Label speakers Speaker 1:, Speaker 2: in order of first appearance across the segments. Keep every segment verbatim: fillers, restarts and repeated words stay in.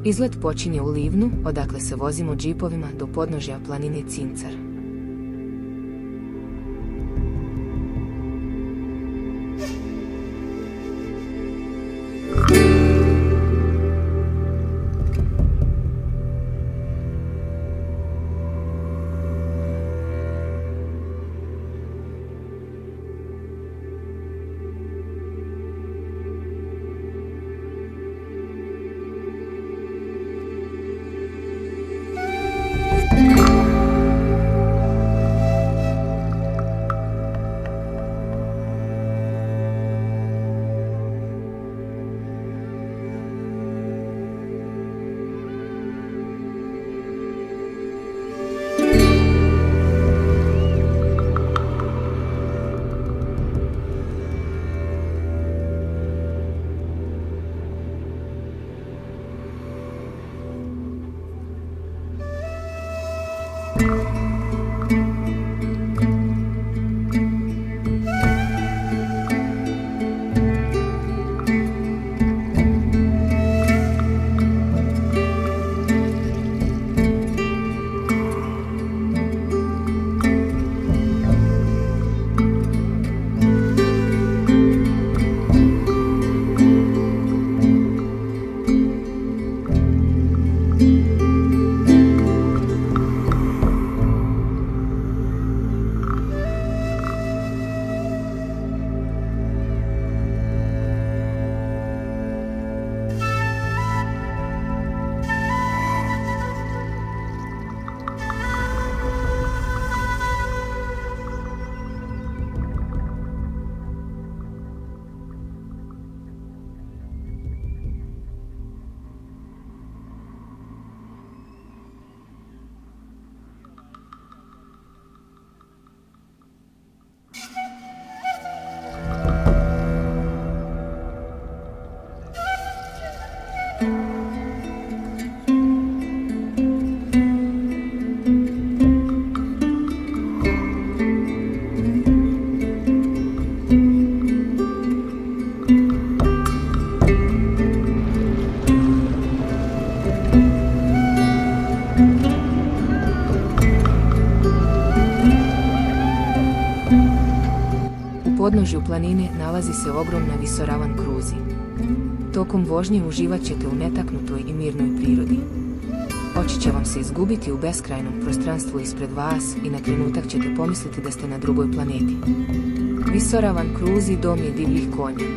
Speaker 1: Izlet počinje u Livnu, odakle se vozimo džipovima do podnožja planine Cincar. U podnožju planine nalazi se ogromna visoravan kruzi. Tokom vožnje uživat ćete u netaknutoj i mirnoj prirodi. Oči će vam se izgubiti u beskrajnom prostranstvu ispred vas i na trenutak ćete pomisliti da ste na drugoj planeti. Visoravan kruzi dom je divljih konja.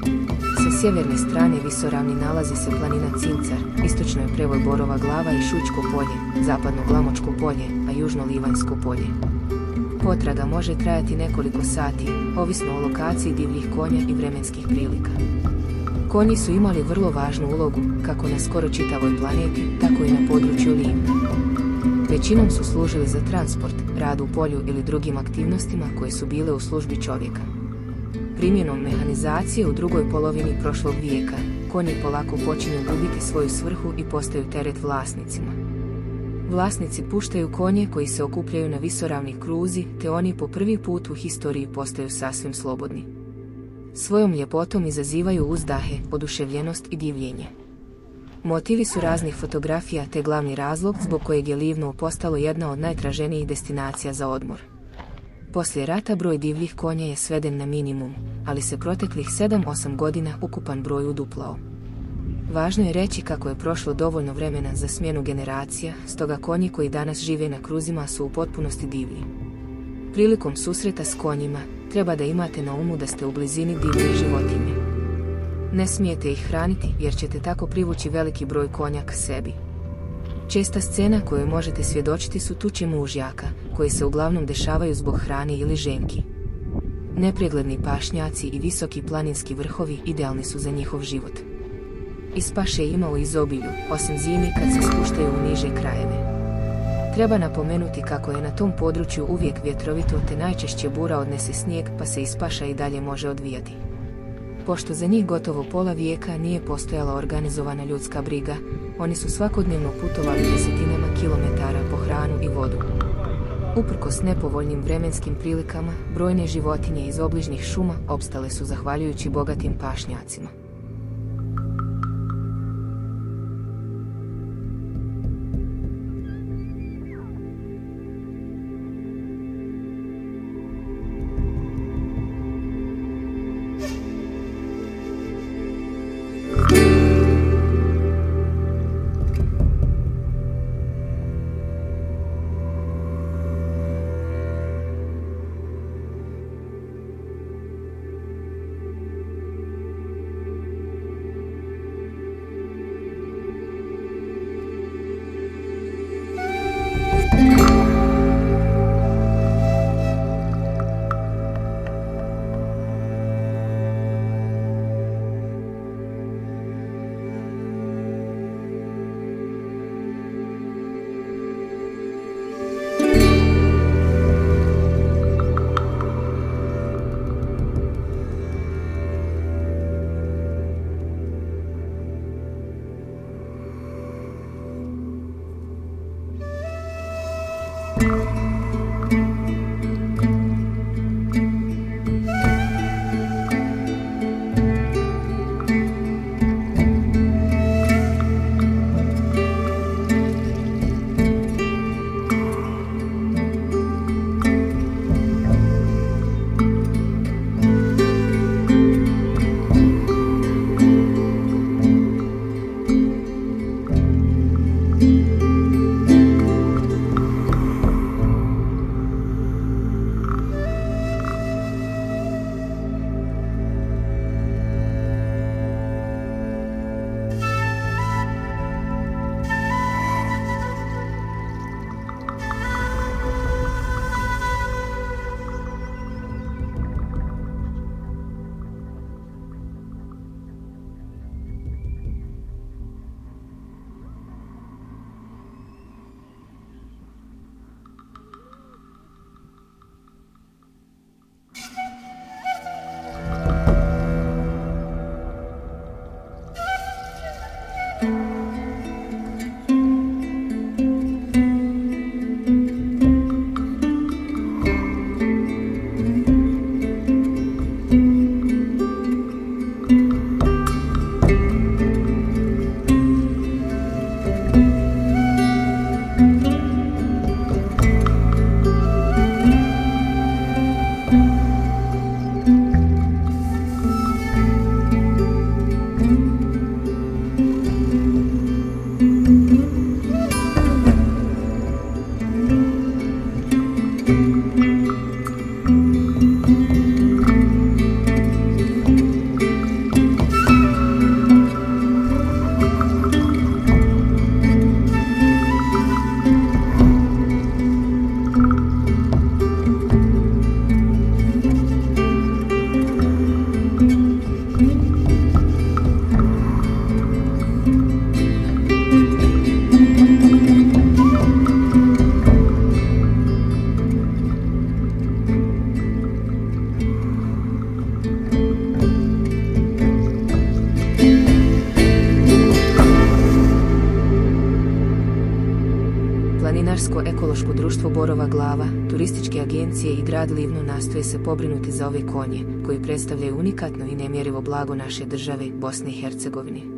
Speaker 1: Sa sjeverne strane visoravni nalazi se planina Cincar, istočno je prevoj Borova glava i Šućko polje, zapadno Glamočko polje, a južno Livanjsko polje. Potraga može trajati nekoliko sati, ovisno o lokaciji divljih konja i vremenskih prilika. Konji su imali vrlo važnu ulogu, kako na skoro čitavoj planeti, tako i na području Livna. Većinom su služili za transport, rad u polju ili drugim aktivnostima koje su bile u službi čovjeka. Primjenom mehanizacije u drugoj polovini prošlog vijeka, konji polako počinju gubiti svoju svrhu i postaju teret vlasnicima. Vlasnici puštaju konje koji se okupljaju na visoravni kruzi, te oni po prvi put u historiji postaju sasvim slobodni. Svojom ljepotom izazivaju uzdahe, oduševljenost i divljenje. Motivi su raznih fotografija te glavni razlog zbog kojeg je Livno postalo jedna od najtraženijih destinacija za odmor. Poslije rata broj divljih konja je sveden na minimum, ali se proteklih sedam osam godina ukupan broj uduplao. Važno je reći kako je prošlo dovoljno vremena za smjenu generacija, stoga konji koji danas žive na kruzima su u potpunosti divlji. Prilikom susreta s konjima, treba da imate na umu da ste u blizini divljih životinja. Ne smijete ih hraniti jer ćete tako privući veliki broj konja k sebi. Česta scena koju možete svjedočiti su tuče mužjaka, koji se uglavnom dešavaju zbog hrane ili ženki. Nepregledni pašnjaci i visoki planinski vrhovi idealni su za njihov život. Iz paše je ima u izobilju, osim zimi kad se spuštaju u niže krajeve. Treba napomenuti kako je na tom području uvijek vjetrovito te najčešće bura odnese snijeg pa se iz paša i dalje može odvijati. Pošto za njih gotovo pola vijeka nije postojala organizovana ljudska briga, oni su svakodnevno putovali desetinama kilometara po hranu i vodu. Uprkos nepovoljnim vremenskim prilikama, brojne životinje iz obližnjih šuma opstale su zahvaljujući bogatim pašnjacima. Šumarsko-ekološko društvo Borova Glava, turističke agencije i grad Livno nastoje se pobrinuti za ove konje, koji predstavljaju unikatno i nemjerivo blago naše države, Bosne i Hercegovine.